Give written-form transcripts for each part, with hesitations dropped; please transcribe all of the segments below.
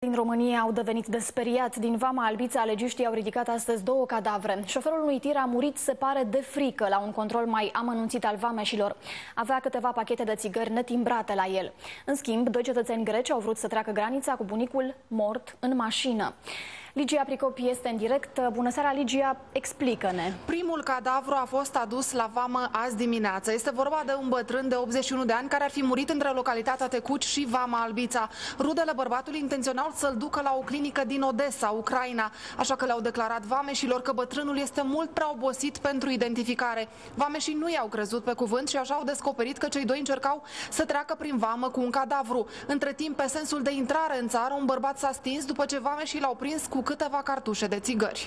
Din România au devenit desperiați. Din Vama Albița, legiștii au ridicat astăzi 2 cadavre. Șoferul unui tir a murit, se pare, de frică la un control mai amănunțit al vameșilor. Avea câteva pachete de țigări netimbrate la el. În schimb, 2 cetățeni greci au vrut să treacă granița cu bunicul mort în mașină. Ligia Pricop este în direct. Bună seara, Ligia, explică-ne. Primul cadavru a fost adus la vamă azi dimineață. Este vorba de un bătrân de 81 de ani care ar fi murit între localitatea Tecuci și Vama Albița. Rudele bărbatului intenționau să-l ducă la o clinică din Odessa, Ucraina, așa că le-au declarat vameșilor că bătrânul este mult prea obosit pentru identificare. Vameșii nu i-au crezut pe cuvânt și așa au descoperit că cei 2 încercau să treacă prin vamă cu un cadavru. Între timp, pe sensul de intrare în țară, un bărbat s-a stins după ce vameșii l-au prins cu câteva cartușe de țigări.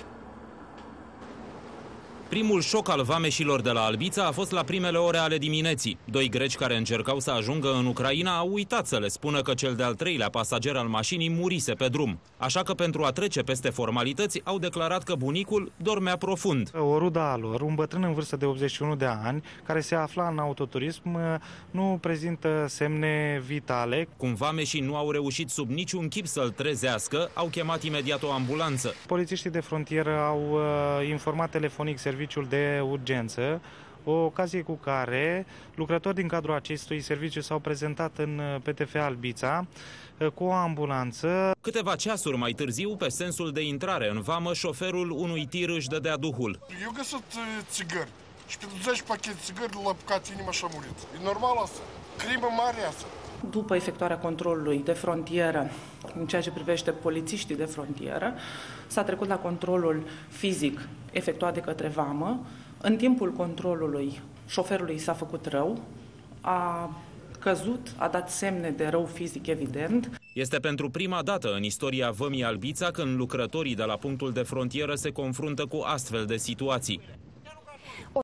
Primul șoc al vameșilor de la Albița a fost la primele ore ale dimineții. 2 greci care încercau să ajungă în Ucraina au uitat să le spună că cel de-al 3-lea pasager al mașinii murise pe drum. Așa că pentru a trece peste formalități au declarat că bunicul dormea profund. O rudă a lor, un bătrân în vârstă de 81 de ani, care se afla în autoturism, nu prezintă semne vitale. Cum vameșii nu au reușit sub niciun chip să-l trezească, au chemat imediat o ambulanță. Polițiștii de frontieră au informat telefonic serviciul de urgență, o ocazie cu care lucrători din cadrul acestui serviciu s-au prezentat în PTF Albița cu o ambulanță. Câteva ceasuri mai târziu, pe sensul de intrare în vamă, șoferul unui tir își dădea duhul. Eu găsit țigări și pentru 10 pachete țigări l-a apucat inima și a murit. E normal asta? Crimă mare asta. După efectuarea controlului de frontieră, în ceea ce privește polițiștii de frontieră, s-a trecut la controlul fizic efectuat de către vamă. În timpul controlului, șoferului s-a făcut rău, a căzut, a dat semne de rău fizic evident. Este pentru prima dată în istoria Vămii Albița când lucrătorii de la punctul de frontieră se confruntă cu astfel de situații.